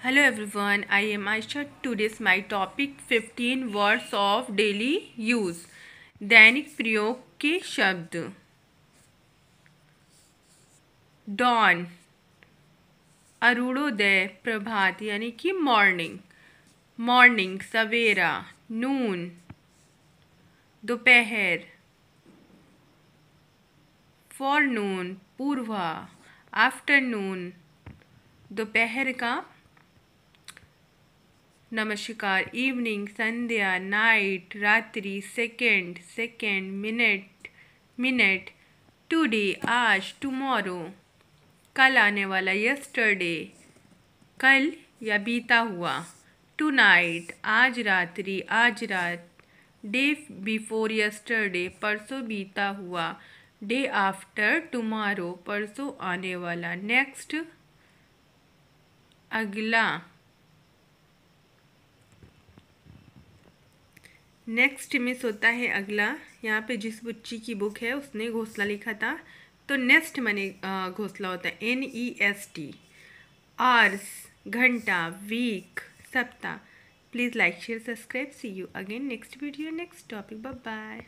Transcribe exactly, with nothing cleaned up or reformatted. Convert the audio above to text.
Hello everyone, I am Aisha. Today's my topic fifteen words of daily use. दैनिक प्रयोग के शब्द. Don Arunoday, प्रभात यानी कि मॉर्निंग. मॉर्निंग सवेरा. नून दोपहर. फॉरनून पूर्वा. आफ्टरनून दोपहर का. नमस्कार इवनिंग संध्या. नाइट रात्रि. Second second. Minute minute. Today आज. टुमारो कल आने वाला. यस्टरडे कल या बीता हुआ. टुनाइट आज रात्रि. आज रात. डे बिफोर यस्टरडे परसों बीता हुआ. डे आफ्टर टुमारो परसों आने वाला. नेक्स्ट अगला. नेक्स्ट मिस होता है अगला. यहाँ पे जिस बच्ची की बुक है उसने घोंसला लिखा था, तो नेक्स्ट मैंने घोंसला होता है. N E S T. Hours घंटा. वीक सप्ताह. Please like share subscribe. See you again next video next topic. Bye bye.